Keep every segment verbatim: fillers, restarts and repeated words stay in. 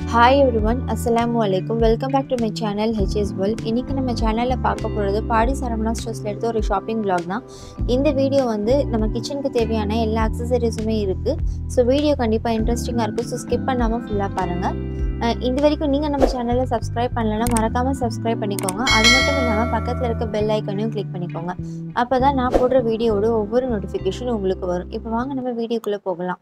Hi everyone, Assalamu alaikum. Welcome back to my channel H S World. இன்னைக்கு நம்ம சேனல்ல பார்க்க போறது பாடி சரவணா ஸ்டோர்ஸ்ல எடுத்த ஒரு ஷாப்பிங் vlog தான். இந்த வீடியோ வந்து நம்ம கிச்சனுக்கு தேவையான எல்லா அக்சஸரீஸுமே இருக்கு. சோ வீடியோ கண்டிப்பா இன்ட்ரஸ்டிங்கா இருக்கும். சோ ஸ்கிப் பண்ணாம ஃபுல்லா பாருங்க. இந்த வரைக்கும் நீங்க நம்ம சேனலை சப்ஸ்கிரைப் பண்ணலனா மறக்காம சப்ஸ்கிரைப் பண்ணிக்கோங்க. அது மட்டும் இல்லாம பக்கத்துல இருக்க பெல் ஐகானையும் கிளிக் பண்ணிக்கோங்க. அப்பதான் நான் போடுற வீடியோவோட ஒவ்வொரு நோட்டிஃபிகேஷன் உங்களுக்கு வரும். இப்போ வாங்க நம்ம வீடியோக்குள்ள போகலாம்.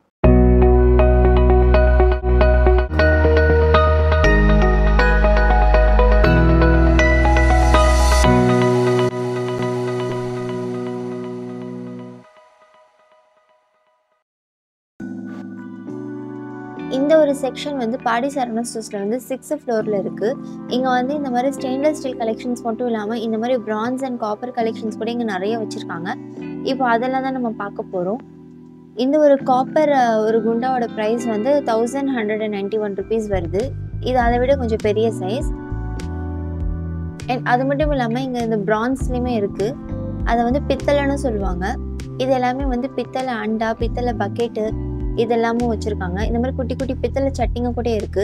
இந்த ஒரு செக்ஷன் வந்து பாடி சரவணா ஸ்டோர்ஸ்ல வந்து சிக்ஸ்த் ஃப்ளோர்ல இருக்கு. இங்க வந்து இந்த மாதிரி ஸ்டெயின்லெஸ் ஸ்டீல் கலெக்ஷன்ஸ் மட்டும் இல்லாம இந்த மாதிரி பிரான்ஸ் அண்ட் காப்பர் கலெக்ஷன்ஸ் கூட இங்க நிறைய வச்சிருக்காங்க. இப்போ அதெல்லாம் தான் நம்ம பார்க்க போறோம். இந்த ஒரு காப்பர் ஒரு குண்டாவோட பிரைஸ் வந்து thousand hundred and ninety one rupees வருது. இது அதை விட கொஞ்சம் பெரிய சைஸ். அண்ட் அது மட்டும் இல்லாம இங்க இந்த பிரான்ஸ்லயுமே இருக்கு. அதை வந்து பித்தளைன்னு சொல்லுவாங்க. இது எல்லாமே வந்து பித்தளை அண்டா, பித்தளை பக்கெட்டு இதெல்லாமும் வச்சிருக்காங்க. இந்த மாதிரி குட்டி குட்டி பித்தளை சட்டிங்க கூட இருக்கு.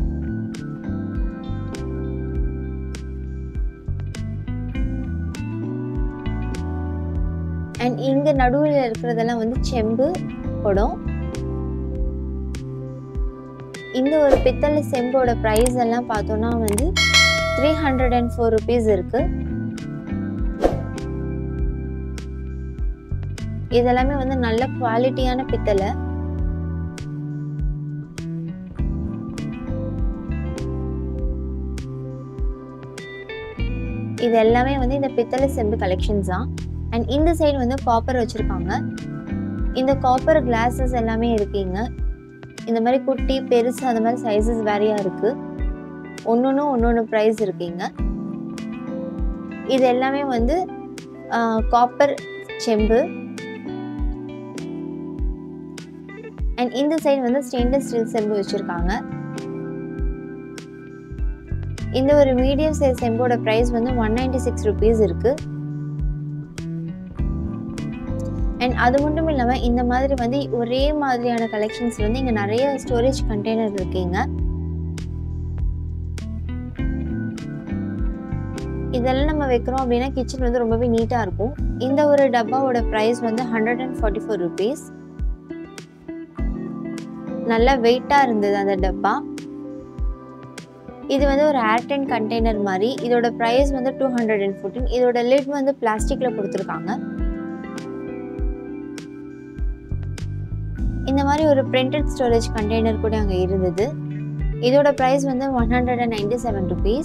அண்ட் இங்க நடுவுல இருக்கிறதெல்லாம் வந்து செம்பு குடம். இந்த ஒரு பித்தளை செம்போட பிரைஸ் எல்லாம் பார்த்தோம்னா வந்து three hundred and four rupees இருக்கு. இதெல்லாமே வந்து நல்ல குவாலிட்டியான பித்தளை. இது எல்லாமே வந்து இந்த பித்தளை செம்பு கலெக்ஷன்ஸ் தான். அண்ட் இந்த சைடு வந்து காப்பர் வச்சிருக்காங்க. இந்த காப்பர் கிளாஸஸ் எல்லாமே இருக்குங்க. இந்த மாதிரி குட்டி பெருசு அந்த மாதிரி சைஸஸ் வேறையா இருக்கு. ஒன்னொன்னு ஒன்னொன்னு பிரைஸ் இருக்குங்க. இது எல்லாமே வந்து காப்பர் செம்பு. அண்ட் இந்த சைடு வந்து ஸ்டெயின்லெஸ் ஸ்டீல் செம்பு வச்சிருக்காங்க. இந்த ஒரு மீடியம் சைஸ் செம்போட பிரைஸ் வந்து ஒன் நைன்டி சிக்ஸ் ருபீஸ் இருக்கு. அண்ட் அது மட்டும் இல்லாம இந்த மாதிரி வந்து ஒரே மாதிரியான கலெக்ஷன்ஸ் வந்து இங்க நிறைய ஸ்டோரேஜ் கண்டெய்னர் இருக்குங்க. இதெல்லாம் நம்ம வைக்கிறோம் அப்படின்னா கிச்சன் வந்து ரொம்பவே நீட்டா இருக்கும். இந்த ஒரு டப்பாவோட பிரைஸ் வந்து hundred and forty four rupees. நல்லா வெயிட்டா இருந்தது அந்த டப்பா. இது வந்து ஒரு ஏர்டைன் கண்டெய்னர் மாதிரி. இதோட பிரைஸ் வந்து டூ ஹண்ட்ரட் அண்ட் ஃபோர்டீன். இதோட லிட் வந்து பிளாஸ்டிக்ல கொடுத்துருக்காங்க. இந்த மாதிரி ஒரு பிரிண்டட் ஸ்டோரேஜ் கண்டெய்னர் கூட அங்கே இருந்தது. இதோட பிரைஸ் வந்து one hundred and ninety seven rupees.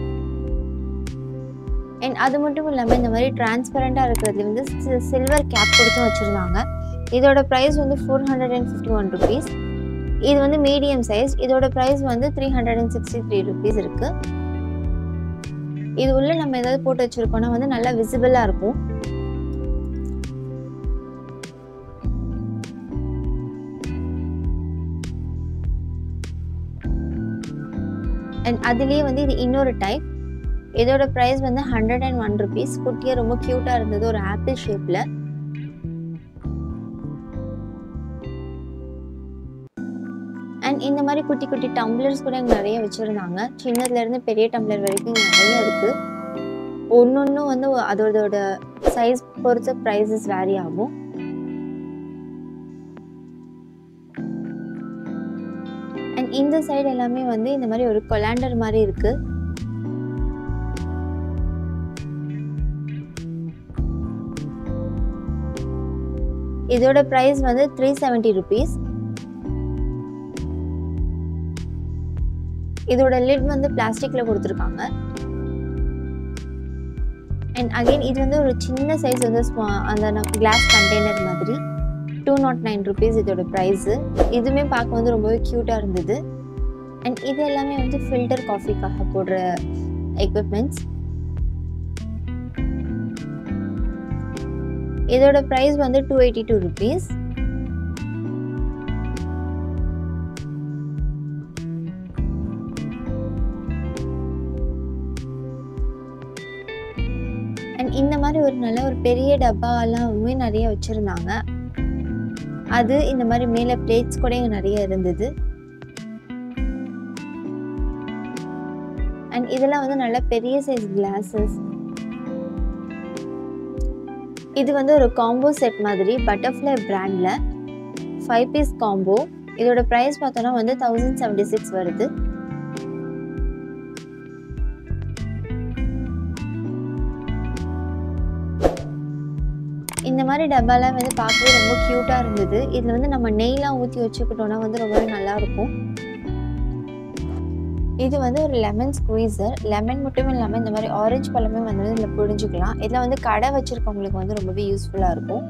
And அது மட்டும் இல்லாமல் இந்த மாதிரி டிரான்ஸ்பரண்டா இருக்கிறதுல வந்து சில்வர் கேப் கொடுத்தும் வச்சிருந்தாங்க. இதோட பிரைஸ் வந்து four hundred and fifty one rupees. இது வந்து மீடியம் சைஸ். இதோட பிரைஸ் வந்து three hundred and sixty three rupees இருக்கு. இது உள்ள நம்ம ஏதாவது போட்டு வச்சிருக்கோம்னா வந்து நல்லா விசிபிளா இருக்கும். அண்ட் அதுலயே வந்து இது இன்னொரு டைப். இதோட பிரைஸ் வந்து ஹண்ட்ரட் அண்ட் ஒன் ருபீஸ். குட்டியா ரொம்ப கியூட்டா இருந்தது, ஒரு ஆப்பிள் ஷேப்ல. அண்ட் இந்த மாதிரி குட்டி குட்டி டம்ளர்ஸ் கூட இங்கே நிறைய வச்சுருந்தாங்க. சின்னதுல இருந்து பெரிய டம்ளர் வரைக்கும் இங்கே நிறைய இருக்கு. ஒன்னொன்னும் வந்து அதோட சைஸ் பொறுத்த ப்ரைஸஸ் வேரி ஆகும். அண்ட் இந்த சைடு எல்லாமே வந்து இந்த மாதிரி ஒரு கொலாண்டர் மாதிரி இருக்கு. இதோட பிரைஸ் வந்து த்ரீ செவன்டி ருபீஸ். இதோட லிட் வந்து பிளாஸ்டிக்ல கொடுத்துருக்காங்க. அண்ட் அகைன் இது வந்து ஒரு சின்ன சைஸ் வந்து அந்த கிளாஸ் கண்டெய்னர் மாதிரி. டூ நாட் நைன் ருபீஸ் இதோட பிரைஸ். இதுவுமே பார்க்க வந்து ரொம்பவே கியூட்டா இருந்தது. அண்ட் இது எல்லாமே வந்து ஃபில்டர் காஃபிக்காக போடுற எக்யூப்மெண்ட்ஸ். இதோட பிரைஸ் வந்து டூ எயிட்டி டூ ருபீஸ். இந்த மாதிரி ஒரு நல்ல ஒரு பெரிய டப்பாலாமே நிறைய வச்சிருந்தாங்க. அது இந்த மாதிரி மேலே பிளேட்ஸ் கூட இங்கே நிறைய இருந்தது. அண்ட் இதெல்லாம் வந்து நல்ல பெரிய சைஸ் கிளாஸஸ். இது வந்து ஒரு காம்போ செட் மாதிரி பட்டர்ஃப்ளை பிராண்டில் ஃபைவ் பீஸ் காம்போ. இதோட ப்ரைஸ் பார்த்தோன்னா வந்து தௌசண்ட் செவன்டி சிக்ஸ் வருது. இந்த மாதிரி டப்பாலாம் வந்து பார்க்கவே ரொம்ப க்யூட்டாக இருந்தது. இதில் வந்து நம்ம நெய்லாம் ஊற்றி வச்சுக்கிட்டோன்னா வந்து ரொம்பவே நல்லாயிருக்கும். இது வந்து ஒரு லெமன் ஸ்குவீசர். லெமன் மட்டும் இல்லாமல் இந்த மாதிரி ஆரஞ்சு பழமே வந்து இதில் புழிஞ்சிக்கலாம். இதில் வந்து கடை வச்சுருக்கவங்களுக்கு வந்து ரொம்பவே யூஸ்ஃபுல்லாக இருக்கும்.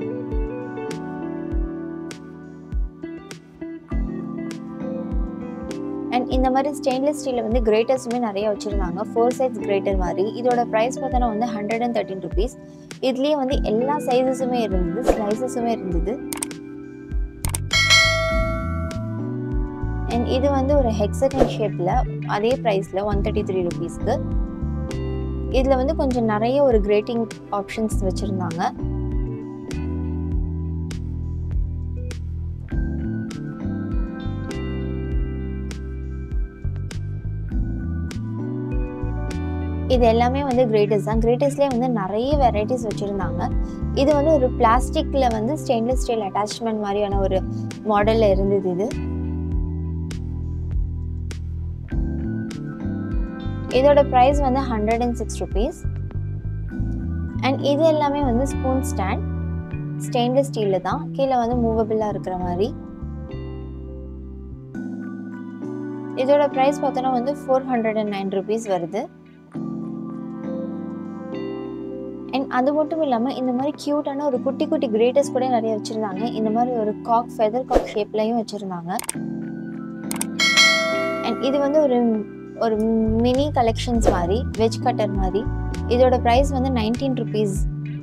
அண்ட் இந்த மாதிரி ஸ்டெயின்லெஸ் ஸ்டீலில் வந்து கிரேட்டர்ஸுமே நிறைய வச்சுருந்தாங்க. ஃபோர் சைஸ் கிரேட்டர் மாதிரி. இதோட ப்ரைஸ் பார்த்தோன்னா வந்து ஹண்ட்ரட் அண்ட் தேர்ட்டின் ருபீஸ். இதுலேயே வந்து எல்லா சைஸஸுமே இருந்தது, ஸ்லைசஸுமே இருந்தது. அண்ட் இது வந்து ஒரு ஹெக்ஸகன் ஷேப்பில் அதே ப்ரைஸில் ஒன் தேர்ட்டி த்ரீ ருபீஸ்க்கு. இதில் வந்து கொஞ்சம் நிறைய ஒரு கிரேட்டிங் ஆப்ஷன்ஸ் வச்சுருந்தாங்க. இது எல்லாமே வந்து கிரேட்டர்ஸ் தான். கிரேட்டர்ஸ்லேயே வந்து நிறைய வெரைட்டிஸ் வச்சுருந்தாங்க. இது வந்து ஒரு பிளாஸ்டிக்கில் வந்து ஸ்டெயின்லெஸ் ஸ்டீல் அட்டாச்மெண்ட் மாதிரியான ஒரு மாடலில் இருந்தது. இது இதோட ப்ரைஸ் வந்து hundred and six rupees. And இது எல்லாமே வந்து ஸ்பூன் ஸ்டாண்ட் ஸ்டெயின்லெஸ் ஸ்டீலில் தான். கீழே வந்து மூவபிளாக இருக்கிற மாதிரி. இதோட ப்ரைஸ் பார்த்தோன்னா வந்து four hundred and nine rupees வருது. அண்ட் அது மட்டும் இல்லாமல் இந்த மாதிரி க்யூட்டான ஒரு குட்டி குட்டி கிரேட்டர்ஸ் கூட நிறைய வச்சுருந்தாங்க. இந்த மாதிரி ஒரு காக் ஃபெதர் காக் ஷேப்லையும் வச்சுருந்தாங்க. அண்ட் இது வந்து ஒரு ஒரு மினி கலெக்ஷன்ஸ் மாதிரி, வெஜ் கட்டர் மாதிரி. இதோட ப்ரைஸ் வந்து நைன்டீன் ருபீஸ்.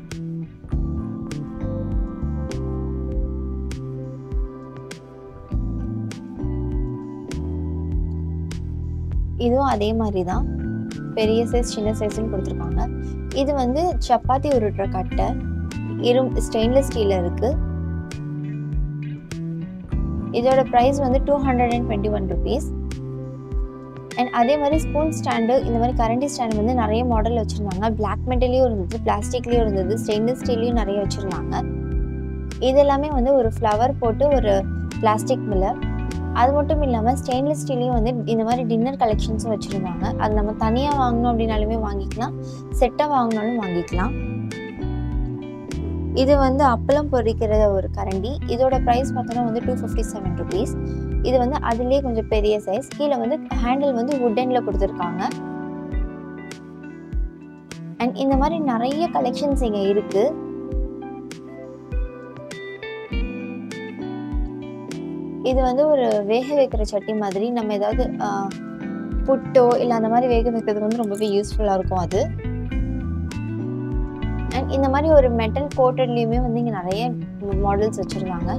இதுவும் அதே மாதிரி தான், பெரிய சைஸ் சின்ன சைஸ்ன்னு கொடுத்துருக்காங்க. இது வந்து சப்பாத்தி உருட்டுற கட்டை, இரும் ஸ்டெயின்லெஸ் ஸ்டீலில் இருக்குது. இதோட ப்ரைஸ் வந்து two hundred and twenty one rupees. And அதே மாதிரி ஸ்பூன் ஸ்டாண்டு, இந்த மாதிரி கரண்டி ஸ்டாண்டு வந்து நிறைய மாடல் வச்சுருந்தாங்க. பிளாக் மெட்டல்லையும் இருந்தது, பிளாஸ்டிக்லேயும் இருந்தது, ஸ்டெயின்லெஸ் ஸ்டீல்லையும் நிறைய வச்சுருந்தாங்க. இது எல்லாமே வந்து ஒரு ஃப்ளவர் போட்டு ஒரு பிளாஸ்டிக் மில்லர். அது மட்டும் இல்லாமல் ஸ்டெயின்லெஸ் ஸ்டீல்லையும் வந்து இந்த மாதிரி டின்னர் கலெக்ஷன்ஸும் வச்சுருந்தாங்க. அது நம்ம தனியாக வாங்கணும் அப்படின்னாலுமே வாங்கிக்கலாம், செட்டாக வாங்கினாலும் வாங்கிக்கலாம். இது வந்து அப்பளம் பொரிக்கிற ஒரு கரண்டி. இதோட ப்ரைஸ் பார்த்தோன்னா வந்து டூ ஃபிஃப்டி செவன் ருபீஸ். இது வந்து அதுலேயே கொஞ்சம் பெரிய சைஸ். கீழே வந்து ஹேண்டில் வந்து வுட்டனில் கொடுத்துருக்காங்க. அண்ட் இந்த மாதிரி நிறைய கலெக்ஷன்ஸ் இங்கே இருக்குது. இது வந்து ஒரு வேக வைக்கிற சட்டி மாதிரி. நம்ம ஏதாவது புட்டோ இல்லை அந்த மாதிரி வேக வைக்கிறதுக்கு வந்து ரொம்பவே யூஸ்ஃபுல்லாக இருக்கும் அது. அண்ட் இந்த மாதிரி ஒரு மெட்டல் கோட்டட்லேயுமே வந்து இங்கே நிறைய மாடல்ஸ் வச்சுருந்தாங்க.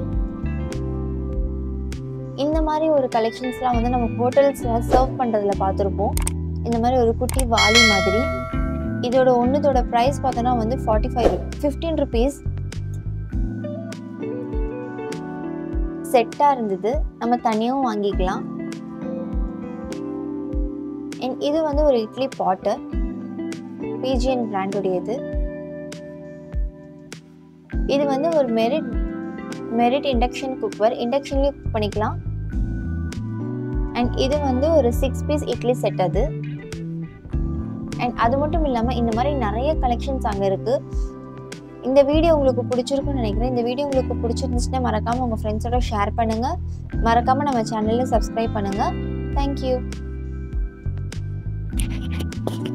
இந்த மாதிரி ஒரு கலெக்ஷன்ஸ்லாம் வந்து நம்ம ஹோட்டல்ஸில் சர்வ் பண்ணுறதுல பார்த்துருப்போம். இந்த மாதிரி ஒரு குட்டி வாளி மாதிரி. இதோட ஒன்றுதோட ப்ரைஸ் பார்த்தோன்னா வந்து ஃபார்ட்டி ஃபைவ் ஃபிஃப்டீன் ருபீஸ். செட்டாக இருந்தது, நம்ம தனியாகவும் வாங்கிக்கலாம். அண்ட் இது வந்து ஒரு இட்லி பாட்டு, பிஜிஎன் பிராண்டுடையது. இது வந்து ஒரு மெரிட் மெரிட் இண்டக்ஷன் குக்கர், இண்டக்ஷன்லேயும் குக் பண்ணிக்கலாம். அண்ட் இது வந்து ஒரு சிக்ஸ் பீஸ் இட்லி செட் அது. அண்ட் அது மட்டும் இல்லாமல் இந்த மாதிரி நிறைய கலெக்ஷன்ஸ் அங்கே இருக்குது. இந்த வீடியோ உங்களுக்கு பிடிச்சிருக்குன்னு நினைக்கிறேன். இந்த வீடியோ உங்களுக்கு பிடிச்சிருந்துச்சுன்னா மறக்காமல் உங்கள் ஃப்ரெண்ட்ஸோட ஷேர் பண்ணுங்கள். மறக்காமல் நம்ம சேனலில் சப்ஸ்கிரைப் பண்ணுங்கள். தேங்க்யூ.